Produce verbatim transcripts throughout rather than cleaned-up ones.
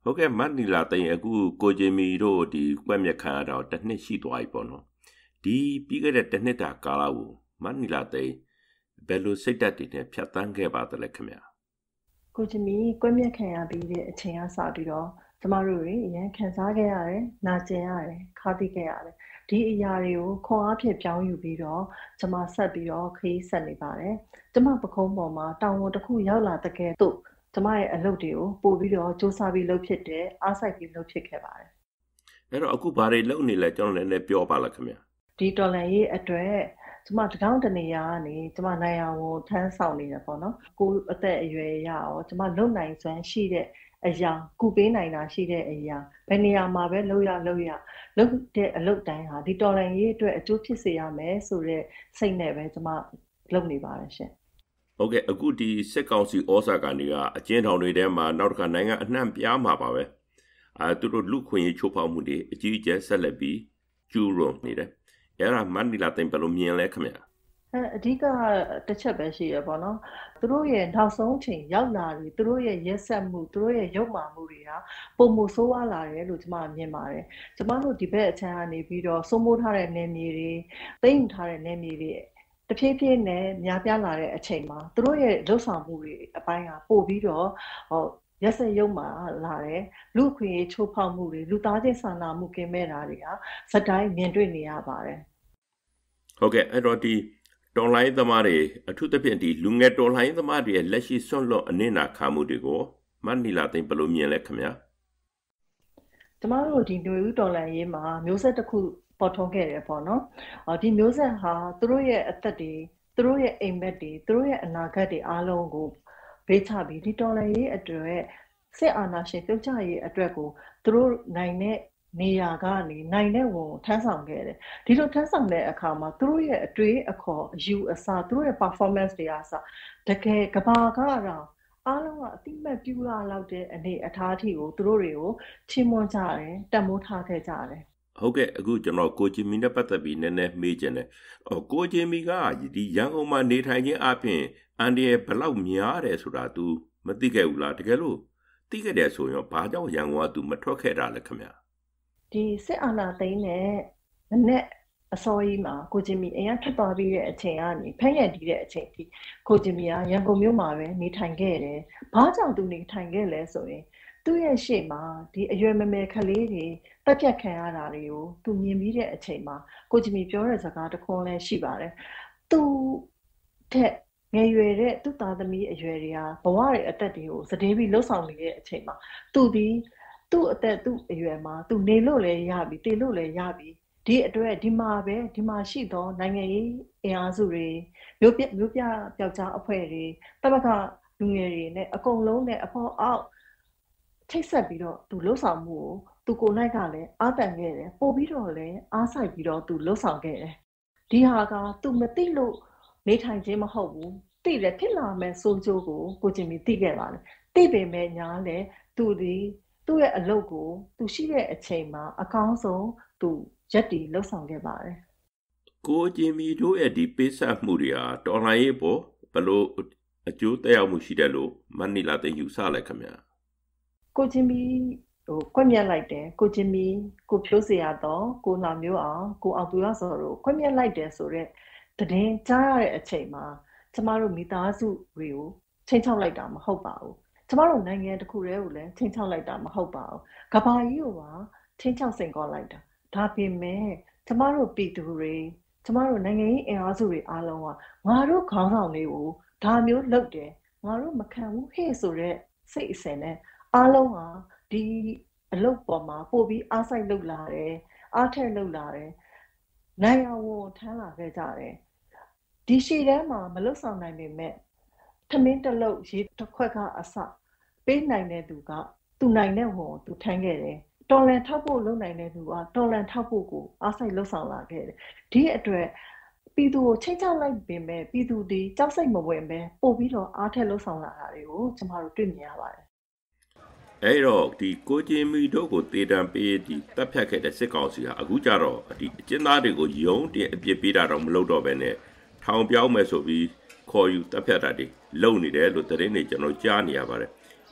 ဟုတ်ကဲ့မတ်နီလာတိန်အခုကိုဂျင်မီတို့ဒီကွက်မြက်ခံရတော့တစ်နှစ်ရှိသွားပြီပေါ့နော်ဒီပြီးခဲ့တဲ့တစ်နှစ်တာကာလကိုမတ်နီလာတိန်ဘယ်လိုစိတ်ဓာတ်တွေနဲ့ဖြတ်သန်းခဲ့ပါသလဲခင်ဗျာကိုဂျင်မီကွက်မြက်ခံရပြီးတဲ့အချိန်ကစပြီးတော့ကျမတို့တွေအရင်ခံစားခဲ့ရတယ်နာကျင်ရတယ်ခါတိခဲ့ရတယ်ဒီအရာတွေကိုခွန်အားဖြင့်ပြောင်းယူပြီးတော့ကျမဆက်ပြီးတော့ခရီးဆက်နေပါတယ်ကျမပခုံးပေါ်မှာတောင်ဝန်တစ်ခုရောက်လာတဲ့ကဲ့သို့ကျမရဲ့အလုပ်တွေကိုပို့ပြီးတော့စူးစမ်းပြီးလုပ်ဖြစ်တဲ့အားစိုက်ပြီးလုပ်ဖြစ်ခဲ့ပါတယ်အဲ့တော့အခုဘာတွေလုပ်နေလဲကျွန်တော်လည်းလည်းပြောပါလားခင်ဗျာဒီတော်လန်ရေးအတွက်ကျမတကောင်းတနေရာကနေကျမနိုင်အောင်ကိုထမ်းဆောင်နေတယ်ပေါ့နော်ကိုအသက်အရွယ်ရအောင်ကျမလုံနိုင်စွမ်းရှိတဲ့အရာကုပေးနိုင်တာရှိတဲ့အရာဘယ်နေရာမှာပဲလုပ်ရလုပ်ရလုပ်တဲ့အလုပ်တိုင်းဟာဒီတော်လန်ရေးအတွက်အကျိုးဖြစ်စေရမယ်ဆိုတဲ့စိတ်နဲ့ပဲကျမလုပ်နေပါတယ်ရှင်ဟုတ်ကဲ့အခုဒီစစ်ကောင်စီဩဇာကနေကအကျဉ်းထောင်တွေထဲမှာနောက်တစ်ခါနိုင်ငံအနှံ့ပြားမှာပါပဲအဲသူတို့လူခွင့်ရေးချိုးဖောက်မှုတွေအကြီးအကျယ်ဆက်လက်ပြီးကျူးလွန်နေတယ်အဲ့ဒါမန်နီလာတင်ဘယ်လိုမြင်လဲခင်ဗျာအဲအဓိကတစ်ချက်ပဲရှိရပေါ့နော်သူတို့ရဲ့နောက်ဆုံးချိန်ရောက်လာပြီသူတို့ရဲ့ရက်ဆက်မှုသူတို့ရဲ့ရုပ်မာမှုတွေကပုံမှုဆိုးဝါးလာတယ်လို့ကျွန်မမြင်ပါတယ်ကျွန်မတို့ဒီဘက်အချမ်းကနေပြီးတော့စိုးမိုးထားတဲ့နယ်မြေတွေသိမ်းထားတဲ့နယ်မြေတွေတဖြည်းဖြည်းနဲ့များပြားလာတဲ့အချိန်မှာသူတို့ရဲ့လှုပ်ဆောင်မှုတွေအပိုင်းကပို့ပြီးတော့ဟောရက်စက်ရုံမှာလာတယ်လူခွင့်ရေးချိုးဖောက်မှုတွေလူသားချင်းစာနာမှုကင်းမဲ့တာတွေကစတိုင်းမြင်တွေ့နေရပါတယ်ဟုတ်ကဲ့အဲ့တော့ဒီတော်လိုင်းသမားတွေအထူးသဖြင့်ဒီလူငယ်တော်လိုင်းသမားတွေရဲ့လက်ရှိဆွန့်လွတ်အနစ်နာခံမှုတွေကိုမန်နီလာသိန်းဘယ်လိုမြင်လဲခင်ဗျာကျမတို့ဒီမျိုးဦးတော်လိုင်းရေးမှာမျိုးဆက်တစ်ခုပေါ်ထွန်းခဲ့တယ်ပေါ့နော်ဒီမျိုးဆက်ဟာသူတို့ရဲ့အသက်တွေသူတို့ရဲ့အိမ်မက်တွေသူတို့ရဲ့အနာဂတ်တွေအားလုံးကိုဘေးချပြီးဒီတော်လိုင်းရေးအတွက်စစ်အာဏာရှင်ပြုတ်ချရေးအတွက်ကိုသူတို့နိုင်တဲ့နေရာကနေနိုင်တဲ့ဝန်ထမ်းဆောင်ခဲ့တယ်ဒီလိုထမ်းဆောင်တဲ့အခါမှာသူတို့ရဲ့အတွေ့အခေါ်အယူအဆသူတို့ရဲ့ performance တွေအားစတကယ်ကဘာကတော့အားလုံးကအတိမတ်ပြူလာလောက်တဲ့အနေအထားအထိကိုသူတို့တွေကိုချီးမွမ်းကြတယ်တန်ဖိုးထားခဲ့ကြတယ်ဟုတ်ကဲ့အခုကျွန်တော်ကိုဂျင်မီနဲ့ပတ်သက်ပြီးနည်းနည်းမေးချင်တယ်။အော်ကိုဂျင်မီကဒီရန်ကုန်မှာနေထိုင်ခြင်းအပြင်အန်ဒီရဲ့ဘလောက်များတယ်ဆိုတာ तू မသိခဲ့ဘူးလားတကယ်လို့သိခဲ့တယ်ဆိုရင်ဘာကြောင့်ရန်ကုန်က तू မထွက်ခဲ့တာလဲခင်ဗျာဒီစစ်အာဏာသိမ်းတဲ့မနေ့အစောကြီးမှာကိုဂျင်မီအရင်ထွက်သွားပြီးတဲ့အချိန်ကနေဖက်ရတီးတဲ့အချိန်ထိကိုဂျင်မီကရန်ကုန်မြို့မှာပဲနေထိုင်ခဲ့တယ်။ဘာကြောင့် तू နေထိုင်ခဲ့လဲဆိုရင်သူ့ရဲ့ရှေ့မှာဒီအရွယ်မမယ်ကလေးတွေတက်ပြတ်ခံရတာတွေကိုသူမြင်ပြီးတဲ့အချိန်မှာကိုဂျင်မီပြောတဲ့စကားတစ်ခုလည်းရှိပါတယ်။သူထက်ငယ်ရွယ်တဲ့သူ့သားသမီးအရွယ်တွေကဘဝရဲ့အသက်တွေကိုစတေးပြီးလှုပ်ဆောင်နေတဲ့အချိန်မှာသူဒီသူ့အသက်သူ့အရွယ်မှာသူနေလို့လည်းရပြီတည်လို့လည်းရပြီဒီအတွက်ဒီမှာပဲဒီမှာရှိသောနိုင်ငံရေးအင်အားစုတွေမျိုးပြမျိုးပြပျောက်ကြားအဖွဲ့တွေတမကလူငယ်တွေနဲ့အကုန်လုံးနဲ့အဖော်အောက်ထိတ်ဆက်ပြီးတော့သူလှုပ်ဆောင်မှုကိုသူကိုယ်၌ကလည်းအားတန်ခဲ့တယ်ပို့ပြီးတော့လည်းအားဆိုင်ပြီးတော့သူလှုပ်ဆောင်ခဲ့တယ်ဒီဟာကသူမသိလို့နေထိုင်ခြင်းမဟုတ်ဘူးသိတယ်ဖြစ်လာမယ်ဆိုကြိုးကိုကိုဂျင်မီသိခဲ့ပါတယ်သိပေမဲ့ညာလဲသူဒီသူ့ရဲ့အလုပ်ကိုသူရှိတဲ့အချိန်မှာအကောင်းဆုံးသူရက်တီလှုပ်ဆောင်ခဲ့ပါတယ်ကိုဂျင်မီတို့ရဲ့ဒီပေးဆက်မှုတွေဟာတော်လှန်ရေးပေါ်ဘလို့အကျိုးသက်ရောက်မှုရှိတယ်လို့မန်နီလာသိယူဆလိုက်ခင်ဗျာကိုဂျင်မီဟိုကွက်မြက်လိုက်တယ်ကိုဂျင်မီကိုဖြိုးစရာတော့ကိုလာမျိုးအောင်ကိုအောင်သူရဆိုတော့ကွက်မြက်လိုက်တယ်ဆိုတော့တည်င်းကြားရတဲ့အချိန်မှာကျမတို့မိသားစုတွေကိုချိန်ချောက်လိုက်တာမဟုတ်ပါဘူးကျမတို့နိုင်ငံတစ်ခုတည်းကိုလည်းချိန်ချောက်လိုက်တာမဟုတ်ပါဘူးကဘာကြီးကိုပါချိန်ချောက်စိန်ခေါ်လိုက်တာဒါပေမဲ့ကျမတို့ပြည်သူတွေကျမတို့နိုင်ငံရေးအင်အားစုတွေအားလုံးကငါတို့ခေါင်းဆောင်တွေကိုဒါမျိုးလုပ်တယ်ငါတို့မခံဘူးဟဲ့ဆိုတဲ့စိတ်အစဉ်နဲ့အားလုံးကဒီအလုပ်ပေါ်မှာပို့ပြီးအားစိုက်လုပ်လာတယ်အားထက်လုပ်လာတယ်နိုင်အောင်ဝန်ထမ်းလာခဲ့ကြတယ်ဒီရှေ့တန်းမှာမလွတ်ဆောင်နိုင်ပေမဲ့ထမင်းတလုပ်ရေတစ်ခွက်ကအစပေးနိုင်တဲ့သူကသူနိုင်တဲ့ဝန်ကိုသူထမ်းခဲ့တယ်တော်လန်ထောက်ဖို့လုပ်နိုင်တဲ့သူကတော်လန်ထောက်ဖို့ကိုအားစိုက်လှုပ်ဆောင်လာခဲ့တယ်ဒီအတွက်ပြည်သူကိုချိန်ချလိုက်ပေမဲ့ပြည်သူဒီကြောက်စိတ်မဝင်ပဲပို့ပြီးတော့အားထက်လှုပ်ဆောင်လာတာတွေကိုကျမတို့တွေ့မြင်ရပါတယ်အဲ့တော့ဒီကိုဂျင်မီတို့ကိုတေတံပေးဒီတပ်ဖြတ်ခဲ့တဲ့စစ်ကောင်စီဟာအခုကြတော့ဒီအကျဉ်းသားတွေကိုယုံတင်အပြစ်ပေးတာတော့မလုပ်တော့ဘဲနဲ့ထောင်ပြောင်းမယ်ဆိုပြီးခေါ်ယူတပ်ဖြတ်တာတွေလုပ်နေတယ်လို့သတင်းတွေကျွန်တော်ကြားနေရပါတယ်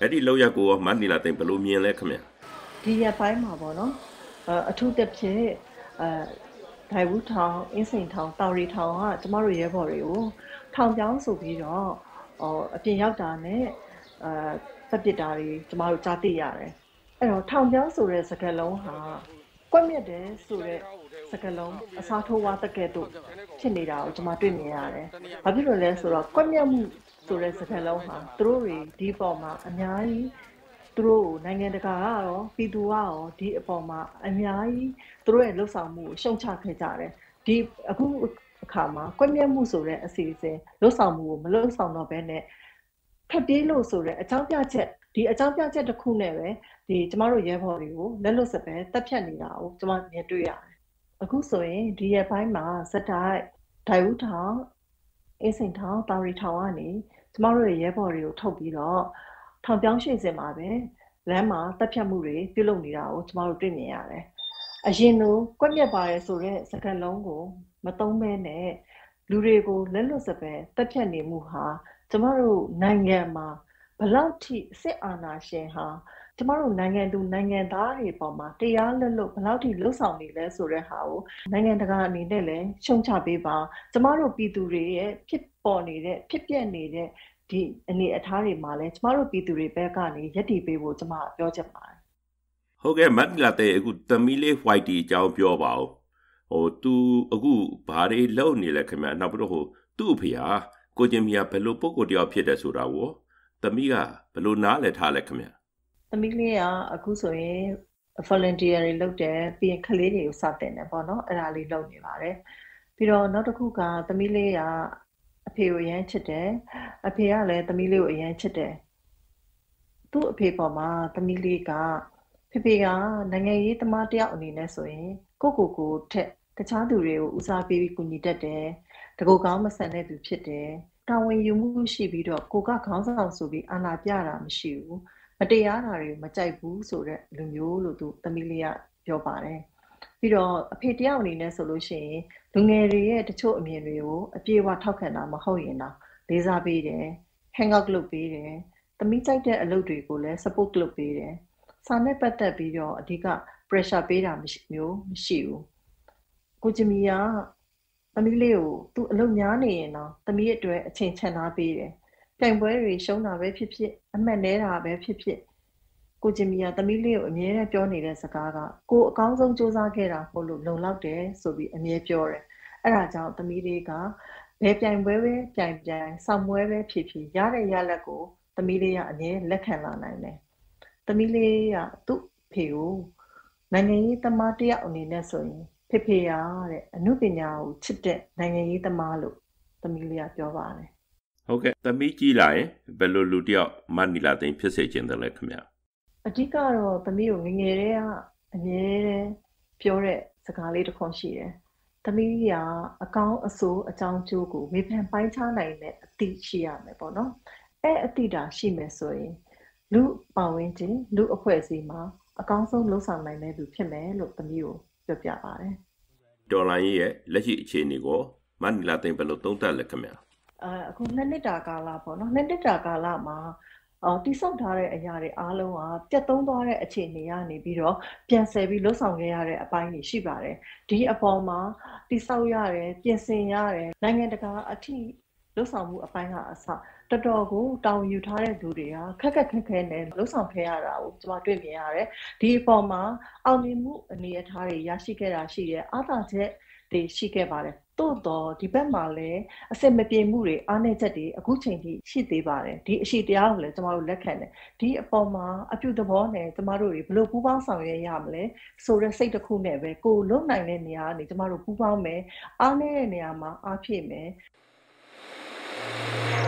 အဲ့ဒီလောက်ရကိုမန်နီလာသိန်းဘယ်လိုမြင်လဲခင်ဗျဒီရပိုင်းမှာပေါ့နော်အထူးသဖြင့်အဲဒိုင်ဘူးထောင်အင်းစိန်ထောင်တာရီထောင်ကကျမတို့ရဲဘော်တွေကိုထောင်ပြောင်းဆိုပြီးတော့ဟောအပြင်ရောက်တာနဲ့အဲတပ်ပစ်တာတွေကျမတို့ကြားသိရတယ်အဲ့တော့ထောင်ပြောင်းဆိုတဲ့စကားလုံးဟာကွက်မြက်တယ်ဆိုတဲ့စကားလုံးအစားထိုးဝါတက်ကဲ့သို့ဖြစ်နေတာကိုကျမတွေ့မြင်ရတယ်ဘာဖြစ်လို့လဲဆိုတော့ကွက်မြက်မှုဆိုတဲ့စကားလုံးဟာသူတို့တွေဒီပေါ်မှာအများကြီးသူတို့နိုင်ငံတကာကရောပြည်သူကရောဒီအပေါ်မှာအများကြီးသူတို့ရဲ့လှုပ်ဆောင်မှုကိုရှုံချခဲ့ကြတယ်ဒီအခုအခါမှာကွက်မြက်မှုဆိုတဲ့အစီအစဉ်လှုပ်ဆောင်မှုကိုမလှုပ်ဆောင်တော့ဘဲနဲ့ဖက်ပြေးလို့ဆိုတဲ့အကြောင်းပြချက်ဒီအကြောင်းပြချက်တစ်ခုနဲ့ပဲဒီကျမတို့ရဲဘော်တွေကိုလက်လွတ်စပယ်တက်ဖြတ်နေတာကိုကျမမြင်တွေ့ရတယ်အခုဆိုရင်ဒီရဲ့ဘိုင်းမှာစက်တိုက်ဒိုင်ဦးထောင်အင်းစိန်ထောင်တာရီထောင်ကနေကျမတို့ရဲဘော်တွေကိုထုတ်ပြီးတော့ထောင်ပြောင်းရွှေ့စင်မှာပဲလမ်းမှာတက်ဖြတ်မှုတွေပြုလုပ်နေတာကိုကျမတို့တွေ့မြင်ရတယ်အရင်ကကွက်မြက်ပါတယ်ဆိုတဲ့စကားလုံးကိုမသုံးဘဲနဲ့လူတွေကိုလက်လွတ်စပယ်တက်ဖြတ်နေမှုဟာကျမတို့နိုင်ငံမှာဘလောက်ထိစစ်အာဏာရှင်ဟာကျမတို့နိုင်ငံသူနိုင်ငံသားတွေပေါ်မှာတရားလက်လွတ်ဘလောက်ထိလှုပ်ဆောင်နေလဲဆိုတဲ့ဟာကိုနိုင်ငံတကာအနေနဲ့လည်းရှုံချပေးပါကျမတို့ပြည်သူတွေရဲ့ဖြစ်ပေါ်နေတဲ့ဖြစ်ပျက်နေတဲ့ဒီအနေအထားတွေမှာလည်းကျမတို့ပြည်သူတွေဘက်ကနေယက်တီပေးဖို့ကျမပြောချင်ပါတယ်ဟုတ်ကဲ့မတ်လာတဲ့အခုသမီးလေး white အကြောင်းပြောပါဦးဟိုသူအခုဘာတွေလုပ်နေလဲခင်ဗျနောက်ပြီးတော့ဟိုသူ့အဖေဟာကိုချင်းမီယာဘယ်လိုပုံကိုတယောက်ဖြစ်တယ်ဆိုတာကိုသမီးကဘယ်လိုနားလည်ထားလဲခင်ဗျသမီးလေးကအခုဆိုရင် volunteer တွေလုပ်တယ်ပြီးရင်ကလေးတွေကိုစတင်တယ်ပေါ့နော်အဲ့ဒါလေးလုပ်နေပါတယ်ပြီးတော့နောက်တစ်ခုကသမီးလေးကအဖေကိုအရန်ချစ်တယ်အဖေကလည်းသမီးလေးကိုအရန်ချစ်တယ်သူ့အဖေပေါ်မှာသမီးလေးကဖေဖေကနိုင်ငံရေးသမားတယောက်အနေနဲ့ဆိုရင်ကိုကိုကိုထက်တခြားသူတွေကိုဦးစားပေးပြီးကူညီတတ်တယ်တကူကောင်းမဆန်တဲ့သူဖြစ်တယ်တာဝန်ယူမှုရှိပြီးတော့ကိုကခေါင်းဆောင်ဆိုပြီးအာဏာပြတာမရှိဘူးမတရားတာတွေမကြိုက်ဘူးဆိုတဲ့လူမျိုးလို့သူသမီးလေးကပြောပါတယ်ပြီးတော့အဖေတယောက်အနေနဲ့ဆိုလို့ရှိရင်လူငယ်တွေရဲ့တချို့အမြင်တွေကိုအပြေအဝထောက်ခံတာမဟုတ်ရင်တော့လေးစားပေးတယ် hang out လုပ်ပေးတယ်သမီးကြိုက်တဲ့အလုပ်တွေကိုလည်း support လုပ်ပေးတယ်စာနဲ့ပတ်သက်ပြီးတော့အဓိက pressure ပေးတာမျိုးမရှိဘူးကိုဂျမီယာသမီးလေးကိုသူအလုပ်များနေရင်တော့သမီးအတွက်အချိန်ချန်ထားပေးတယ်ပြိုင်ပွဲတွေရှုံးတာပဲဖြစ်ဖြစ်အမှတ်နဲတာပဲဖြစ်ဖြစ်ကိုဂျမီယာသမီးလေးကိုအမြဲတမ်းပြောနေတဲ့စကားကကိုအကောင်းဆုံးစူးစမ်းခဲ့တာဟုတ်လို့လုံလောက်တယ်ဆိုပြီးအမြဲပြောတယ်အဲ့ဒါကြောင့်သမီးလေးကဘယ်ပြိုင်ပွဲပဲပြိုင်ပြိုင်ဆောင်းပွဲပဲဖြစ်ဖြစ်ရတဲ့ရလက်ကိုသမီးလေးကအမြဲလက်ခံလာနိုင်တယ်သမီးလေးကသူ့ဖေကိုနိုင်ငံရေးသမားတယောက်အနေနဲ့ဆိုရင်ဖေဖေရတဲ့အမှုပညာကိုချစ်တဲ့နိုင်ငံရေးသမားလို့သမီးလေးကပြောပါတယ်ဟုတ်ကဲ့သမီးကြည့်လာရင်ဘယ်လိုလူတယောက်မနီလာသိန်းဖြစ်စေချင်တယ်လဲခင်ဗျအဓိကတော့သမီးကိုငငယ်တည်းကအမြဲတမ်းပြောတဲ့စကားလေးတစ်ခွန်းရှိတယ်သမီးကအကောင်းအဆိုးအကြောင်းကျိုးကိုဝေဖန်ပိုင်းခြားနိုင်တဲ့အသိရှိရမယ်ပေါ့နော်အဲ့အသိတာရှိမယ်ဆိုရင်လူပါဝင်ခြင်းလူအဖွဲ့အစည်းမှာအကောင်းဆုံးလှုပ်ဆောင်နိုင်တဲ့သူဖြစ်မယ်လို့သမီးကိုပြောပြပါတယ်ဒေါ်လာကြီးရဲ့လက်ရှိအခြေအနေကိုမနီလာသိန်းဘယ်လိုသုံးသပ်လဲခင်ဗျအာအခုနှစ်နှစ်တာကာလပေါ့နော်နှစ်နှစ်တာကာလမှာအော်တိစောက်ထားတဲ့အရာတွေအားလုံးကပြတ်သုံးသွားတဲ့အခြေအနေကနေပြီးတော့ပြန်ဆယ်ပြီးလှုပ်ဆောင်ခဲ့ရတဲ့အပိုင်းတွေရှိပါတယ်ဒီအပေါ်မှာတိစောက်ရတယ်ပြင်ဆင်ရတယ်နိုင်ငံတကာအထိလှုပ်ဆောင်မှုအပိုင်းကအစတော်တော်ကိုတောင်းယူထားတဲ့သူတွေကခက်ခက်ခက်ခဲနဲ့လှုပ်ဆောင်ခဲ့ရတာကိုကျွန်မတွေ့မြင်ရတယ်ဒီအပေါ်မှာအောင်မြင်မှုအနေအထားတွေရရှိခဲ့တာရှိတယ်အားသာချက်တွေရှိခဲ့ပါတယ်တို့တော့ဒီဘက်မှာလည်းအစစ်မပြေမှုတွေအားနည်းချက်တွေအခုချိန်ထိရှိသေးပါတယ်ဒီအရှိတရားကိုလည်းကျမတို့လက်ခံတယ်ဒီအပေါ်မှာအပြုသဘောနဲ့ကျမတို့တွေဘယ်လိုပူးပေါင်းဆောင်ရွက်ရမလဲဆိုတဲ့စိတ်တစ်ခုနဲ့ပဲကိုလုံနိုင်တဲ့နေရာကနေကျမတို့ပူးပေါင်းမယ်အားနည်းတဲ့နေရာမှာအားဖြည့်မယ်